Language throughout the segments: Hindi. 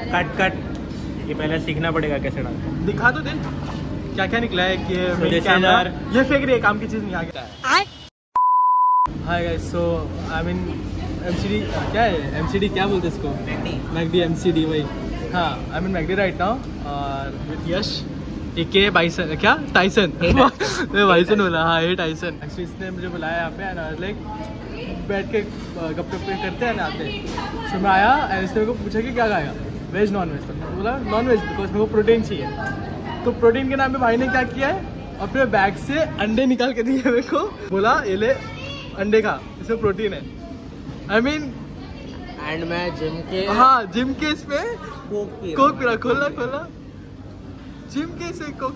कट कट, ये पहले सीखना पड़ेगा कैसे डालते। दिखा तो दे क्या क्या निकला है कि ये फेंक रही है, काम की चीज नहीं आ गया। Hi guys, so I mean MCD क्या है, एमसीडी क्या बोलते हैं इसको, मैगडी एमसीडी वही। हाँ, आई मीन मैगडी राइट नाउ और विद यश के बाइसन, क्या टाइसन मैं बाइसन बोला, हाँ ये टाइसन। एक्चुअली इसने मुझे बुलाया यहाँ पे एंड लाइक बैठ के गप्पे करते हैं आते हैं। सो मैं आया एंड इसने मेरे को पूछा कि क्या खाएगा, वेज नॉन वेज। तो मैंने बोला नॉन वेज बिकॉज मेरे को प्रोटीन चाहिए। तो प्रोटीन के नाम पे भाई ने क्या किया है, अपने बैग से अंडे निकाल के दिए मेरे को, बोला ये ले अंडे खा, इसमें प्रोटीन है। आई मीन एंड मैं जिम के, हाँ जिम के इसमें कोक पी रहा, खोला जिम के इसमें कोक।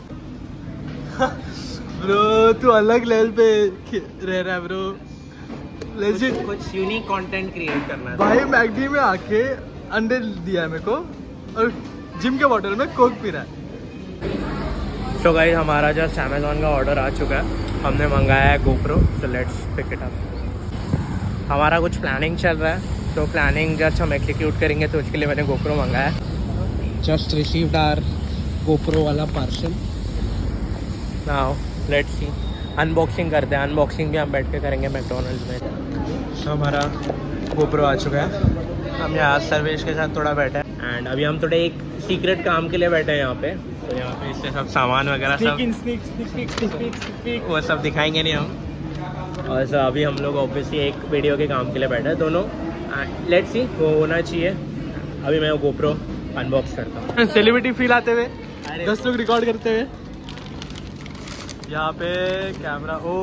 ब्रो तू अलग लेवल पे रह रहा है ब्रो, लेजिट कुछ यूनिक कंटेंट क्रिएट करना है भाई। मैगडी में आके अंडे दिया है मेरे को और जिम के बॉटल में कोक पी रहा है। तो गाइस हमारा जस्ट अमेज़न का ऑर्डर आ चुका है, हमने मंगाया है GoPro. So let's pick it up. हमारा कुछ प्लानिंग चल रहा है, तो प्लानिंग जस्ट हम एग्जीक्यूट करेंगे, तो उसके लिए मैंने गोप्रो मंगाया है। जस्ट रिसीव्ड आवर गोप्रो वाला parcel. Now let's see, unboxing करते हैं। अनबॉक्सिंग भी हम बैठ के करेंगे मैकडॉनल्ड्स में। तो हमारा गोप्रो आ चुका है, हम यहाँ सर्वेश के साथ थोड़ा बैठे हैं एंड अभी हम थोड़े एक सीक्रेट काम के लिए बैठे हैं यहाँ पे। तो यहाँ पे इससे सब सामान वगैरह सब वो सब दिखाएंगे नहीं हम। और सर अभी हम लोग ऑब्वियसली एक वीडियो के काम के लिए बैठे हैं दोनों। लेट्स सी, वो होना चाहिए। अभी मैं वो गोप्रो अनबॉक्स करता हूँ। सेलिब्रिटी फील आते हुए 10 लोग रिकॉर्ड करते हुए यहाँ पे कैमरा। ओ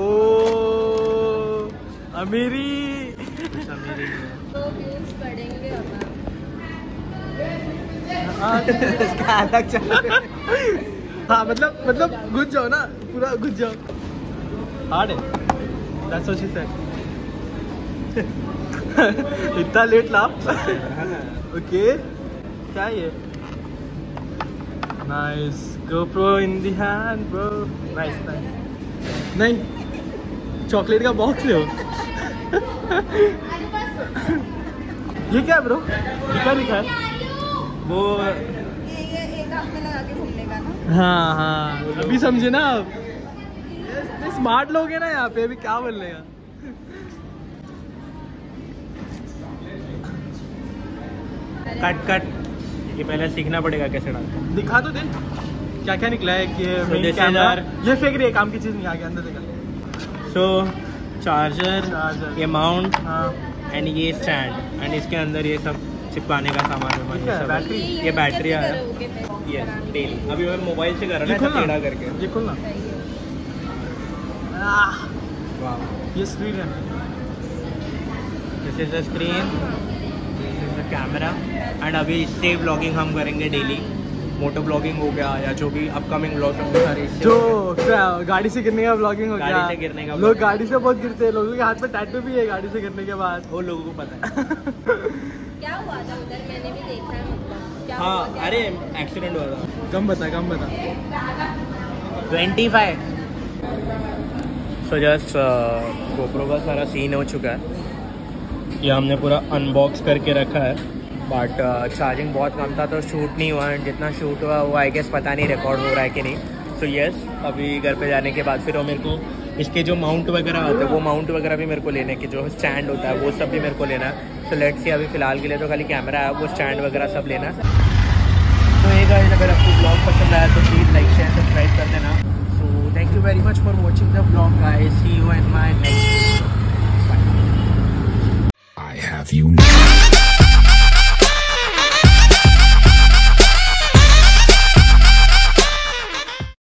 अमीरी अलग चल। हाँ मतलब घुस जाओ ना, पूरा घुस जाओ। हार्ड है, that's what she said. इतना लेट लाफ। ओके क्या ये, nice GoPro in the hand bro, nice nice. नहीं चॉकलेट का बॉक्स ले ये क्या है ब्रो, ये क्या लिखा है वो, ये एक हाथ में लगा के घूमने का ना। हाँ हाँ अभी समझे ना आप, स्मार्ट लोग हैं ना यहाँ पे, अभी क्या बोलने का। कट कट, ये पहले सीखना पड़ेगा कैसे डालते। दिखा तो दे क्या क्या निकला है कि ये फेंक रही है, काम की चीज नहीं आ गया, अंदर देखा। सो चार्जर, ये माउंट एंड ये स्टैंड एंड इसके अंदर ये सब चिपकाने का सामान है। बैटरी, ये बैटरी आया ये डेली। अभी मैं मोबाइल से कर रहा हूँ टेढ़ा करके। ये खोलना, ये स्क्रीन है, this is the screen, this is the camera and अभी इससे ब्लॉगिंग हम करेंगे डेली। मोटो ब्लॉगिंग हो गया या जो भी अपकमिंग ब्लॉग सारे, जो गाड़ी से गिरने का ब्लॉगिंग हो गया, गाड़ी से गिरने का। लोग गाड़ी से बहुत गिरते हैं, लोगों के हाथ में टैटू भी है गाड़ी से गिरने के बाद, वो लोगों को पता है। क्या हुआ था उधर, मैंने भी देखा है, मतलब क्या हाँ हुआ, अरे एक्सीडेंट हुआ था। कम बता 25। सो जस्ट गोप्रो का सारा सीन हो चुका है, ये हमने पूरा अनबॉक्स करके रखा है। बट चार्जिंग बहुत कम था तो शूट नहीं हुआ, एंड जितना शूट हुआ वो आई गेस पता नहीं रिकॉर्ड हो रहा है कि नहीं। सो यस, अभी घर पे जाने के बाद फिर वो मेरे को इसके जो माउंट वगैरह होते हैं वो माउंट वगैरह भी मेरे को लेने की, जो स्टैंड होता है वो सब भी मेरे को लेना है। सो लेट्स सी, अभी फिलहाल के लिए तो खाली कैमरा है, वो स्टैंड वगैरह सब लेना है। तो ये गाइस, अगर आपको ब्लॉग पसंद आया तो प्लीज़ लाइक शेयर सब्सक्राइब कर देना। So thank you very much for watching the blog guys, see you in my next. I have you now.